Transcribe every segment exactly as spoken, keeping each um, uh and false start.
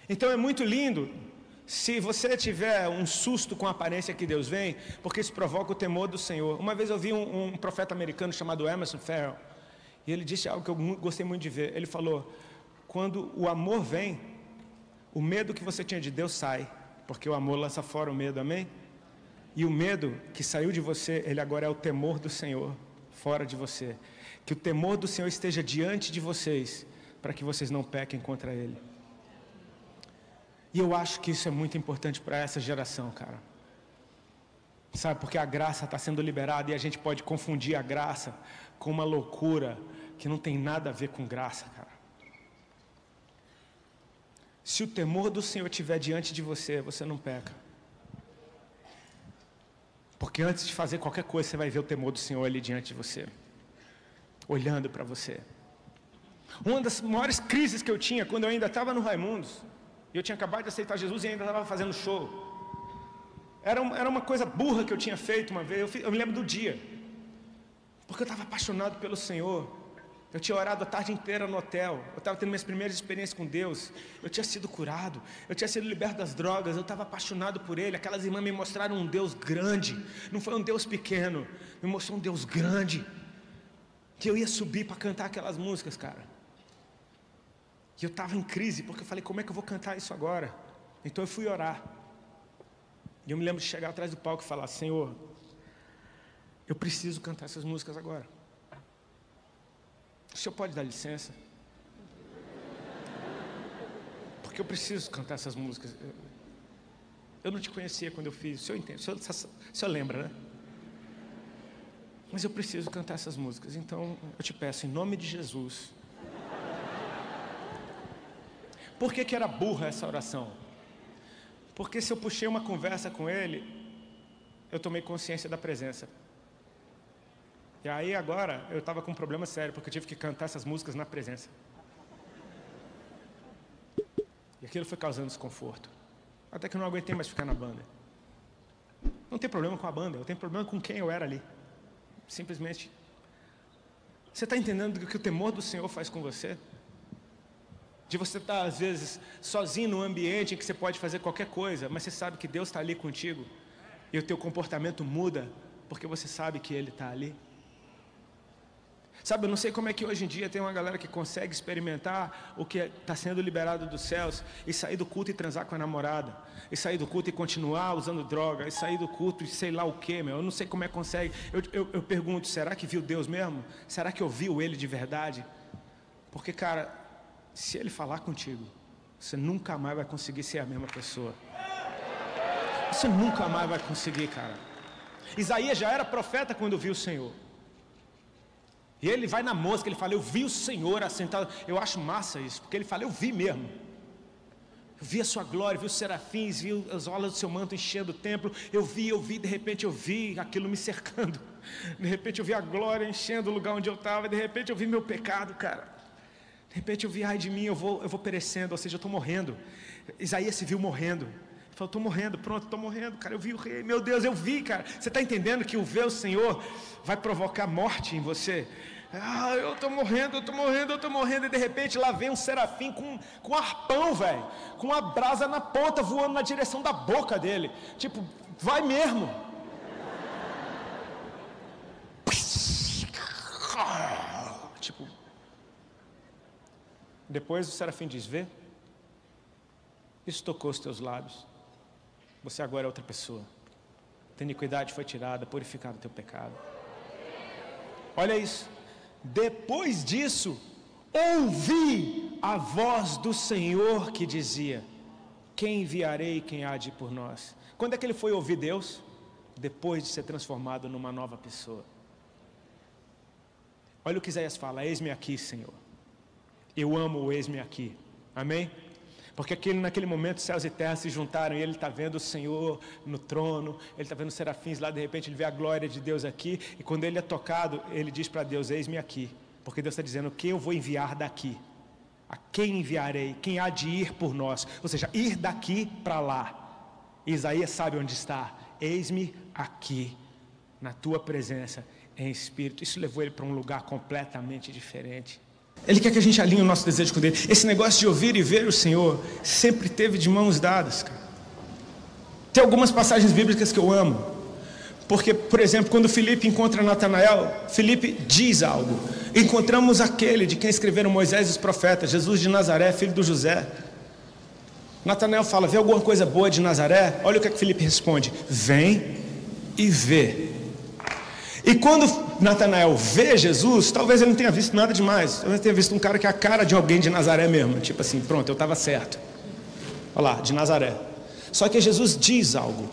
Então é muito lindo se você tiver um susto com a aparência que Deus vem, porque isso provoca o temor do Senhor. Uma vez eu vi um, um profeta americano chamado Emerson Farrell, e ele disse algo que eu gostei muito de ver. Ele falou: quando o amor vem, o medo que você tinha de Deus sai, porque o amor lança fora o medo, amém? E o medo que saiu de você, ele agora é o temor do Senhor fora de você. Que o temor do Senhor esteja diante de vocês, para que vocês não pequem contra Ele. E eu acho que isso é muito importante para essa geração, cara. Sabe, porque a graça está sendo liberada e a gente pode confundir a graça com uma loucura que não tem nada a ver com graça, cara. Se o temor do Senhor estiver diante de você, você não peca. Porque antes de fazer qualquer coisa, você vai ver o temor do Senhor ali diante de você, olhando para você. Uma das maiores crises que eu tinha, quando eu ainda estava no Raimundos, eu tinha acabado de aceitar Jesus e ainda estava fazendo show. Era, um, era uma coisa burra que eu tinha feito uma vez, eu, fiz, eu me lembro do dia. Porque eu estava apaixonado pelo Senhor. Eu tinha orado a tarde inteira no hotel. Eu estava tendo minhas primeiras experiências com Deus. Eu tinha sido curado. Eu tinha sido liberto das drogas. Eu estava apaixonado por Ele. Aquelas irmãs me mostraram um Deus grande. Não foi um Deus pequeno. Me mostrou um Deus grande. Que eu ia subir para cantar aquelas músicas, cara. E eu estava em crise, porque eu falei: como é que eu vou cantar isso agora? Então eu fui orar. E eu me lembro de chegar atrás do palco e falar: Senhor, eu preciso cantar essas músicas agora. O Senhor pode dar licença? Porque eu preciso cantar essas músicas. Eu não te conhecia quando eu fiz. O Senhor entende, o Senhor, o Senhor lembra, né? Mas eu preciso cantar essas músicas. Então eu te peço, em nome de Jesus. Por que que era burra essa oração? Porque se eu puxei uma conversa com ele, eu tomei consciência da presença. E aí agora eu estava com um problema sério, porque eu tive que cantar essas músicas na presença. E aquilo foi causando desconforto. Até que eu não aguentei mais ficar na banda. Não tem problema com a banda, eu tenho problema com quem eu era ali. Simplesmente. Você está entendendo o que o temor do Senhor faz com você? De você estar às vezes sozinho num ambiente em que você pode fazer qualquer coisa, mas você sabe que Deus está ali contigo. E o teu comportamento muda, porque você sabe que Ele está ali. Sabe, eu não sei como é que hoje em dia tem uma galera que consegue experimentar o que está sendo liberado dos céus e sair do culto e transar com a namorada, e sair do culto e continuar usando droga, e sair do culto e sei lá o que, meu. Eu não sei como é que consegue. Eu, eu, eu pergunto, será que viu Deus mesmo? Será que ouviu Ele de verdade? Porque, cara, se Ele falar contigo, você nunca mais vai conseguir ser a mesma pessoa. Você nunca mais vai conseguir, cara. Isaías já era profeta quando viu o Senhor. E ele vai na mosca, ele fala: eu vi o Senhor assentado. Eu acho massa isso, porque ele fala: eu vi mesmo. Eu vi a sua glória, vi os serafins, vi as olas do seu manto enchendo o templo. Eu vi, eu vi, de repente eu vi aquilo me cercando. De repente eu vi a glória enchendo o lugar onde eu estava. De repente eu vi meu pecado, cara. De repente eu vi: ai de mim, eu vou, eu vou perecendo, ou seja, eu estou morrendo. Isaías se viu morrendo. Ele falou: estou morrendo, pronto, estou morrendo, cara. Eu vi o rei, meu Deus, eu vi, cara. Você está entendendo que o ver o Senhor vai provocar morte em você? Ah, eu estou morrendo, eu estou morrendo, eu estou morrendo. E de repente lá vem um serafim com, com um arpão, velho, com uma brasa na ponta, voando na direção da boca dele. Tipo, vai mesmo. Tipo, depois o serafim diz: vê, isso tocou os teus lábios. Você agora é outra pessoa. A iniquidade foi tirada, purificado o teu pecado. Olha isso. Depois disso, ouvi a voz do Senhor que dizia: quem enviarei, quem há de ir por nós? Quando é que ele foi ouvir Deus? Depois de ser transformado numa nova pessoa. Olha o que Isaías fala: eis-me aqui, Senhor. Eu amo o eis-me aqui. Amém? Porque aquele, naquele momento céus e terra se juntaram e ele está vendo o Senhor no trono, ele está vendo os serafins lá, de repente ele vê a glória de Deus aqui, e quando ele é tocado, ele diz para Deus: eis-me aqui. Porque Deus está dizendo: quem eu vou enviar daqui? A quem enviarei? Quem há de ir por nós? Ou seja, ir daqui para lá. E Isaías sabe onde está: eis-me aqui, na tua presença, em espírito. Isso levou ele para um lugar completamente diferente. Ele quer que a gente alinhe o nosso desejo com Ele. Esse negócio de ouvir e ver o Senhor sempre teve de mãos dadas, cara. Tem algumas passagens bíblicas que eu amo. Porque, por exemplo, quando Filipe encontra Natanael, Filipe diz algo. Encontramos aquele de quem escreveram Moisés e os profetas, Jesus de Nazaré, filho do José. Natanael fala, vê alguma coisa boa de Nazaré? Olha o que é que Filipe responde, vem e vê. E quando Natanael vê Jesus, talvez ele não tenha visto nada demais. Talvez tenha visto um cara que é a cara de alguém de Nazaré mesmo. Tipo assim, pronto, eu estava certo. Olha lá, de Nazaré. Só que Jesus diz algo.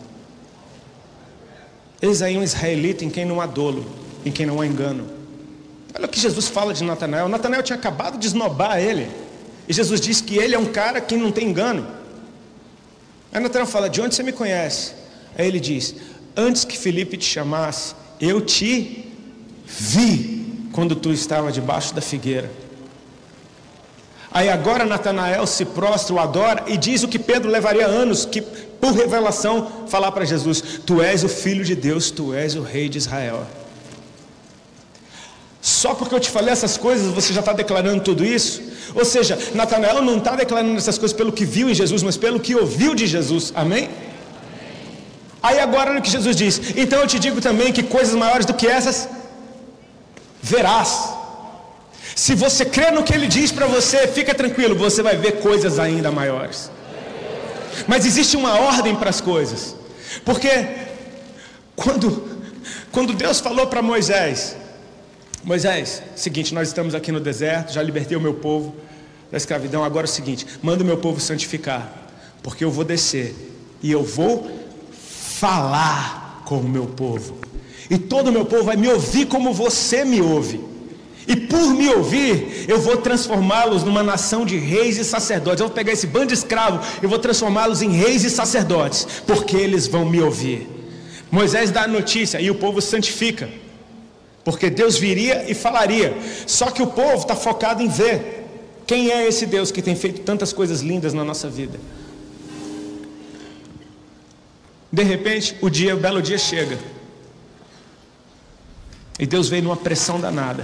Eis aí um israelita em quem não há dolo, em quem não há engano. Olha o que Jesus fala de Natanael. Natanael tinha acabado de esnobar ele. E Jesus diz que ele é um cara que não tem engano. Aí Natanael fala, de onde você me conhece? Aí ele diz, antes que Filipe te chamasse, eu te vi quando tu estava debaixo da figueira. Aí agora Natanael se prostra, o adora e diz o que Pedro levaria anos, que por revelação falar para Jesus, tu és o Filho de Deus, tu és o Rei de Israel. Só porque eu te falei essas coisas, você já está declarando tudo isso? Ou seja, Natanael não está declarando essas coisas pelo que viu em Jesus, mas pelo que ouviu de Jesus, amém? Aí agora olha o que Jesus diz, então eu te digo também que coisas maiores do que essas, verás. Se você crê no que ele diz para você, fica tranquilo, você vai ver coisas ainda maiores. Mas existe uma ordem para as coisas, porque quando, quando Deus falou para Moisés, Moisés, seguinte, nós estamos aqui no deserto, já libertei o meu povo da escravidão, agora é o seguinte, manda o meu povo santificar, porque eu vou descer e eu vou falar com o meu povo, e todo o meu povo vai me ouvir como você me ouve, e por me ouvir, eu vou transformá-los numa nação de reis e sacerdotes. Eu vou pegar esse bando de escravo e vou transformá-los em reis e sacerdotes, porque eles vão me ouvir. Moisés dá a notícia e o povo santifica, porque Deus viria e falaria. Só que o povo está focado em ver quem é esse Deus que tem feito tantas coisas lindas na nossa vida. De repente, o dia, o belo dia chega, e Deus veio numa pressão danada.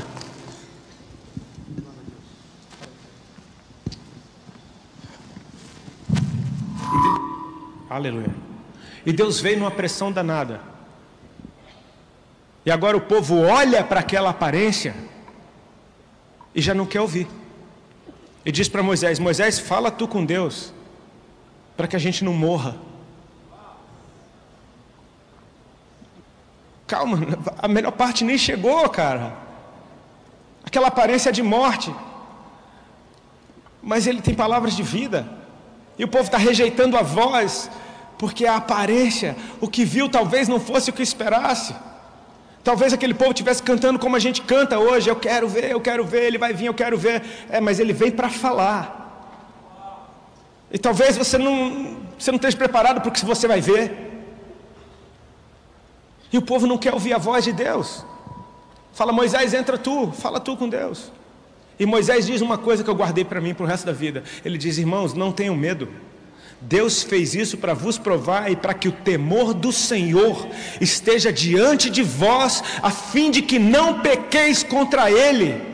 Aleluia. E Deus veio numa pressão danada. E agora o povo olha para aquela aparência e já não quer ouvir. E diz para Moisés, Moisés, fala tu com Deus, para que a gente não morra. Calma, a melhor parte nem chegou, cara. Aquela aparência é de morte, mas ele tem palavras de vida. E o povo está rejeitando a voz, porque a aparência, o que viu talvez não fosse o que esperasse. Talvez aquele povo estivesse cantando como a gente canta hoje, eu quero ver, eu quero ver, ele vai vir, eu quero ver. É, mas ele vem para falar. E talvez você não, você não esteja preparado para o que você vai ver. E o povo não quer ouvir a voz de Deus. Fala, Moisés, entra tu, fala tu com Deus. E Moisés diz uma coisa que eu guardei para mim para o resto da vida. Ele diz, irmãos, não tenham medo. Deus fez isso para vos provar e para que o temor do Senhor esteja diante de vós, a fim de que não pequeis contra Ele.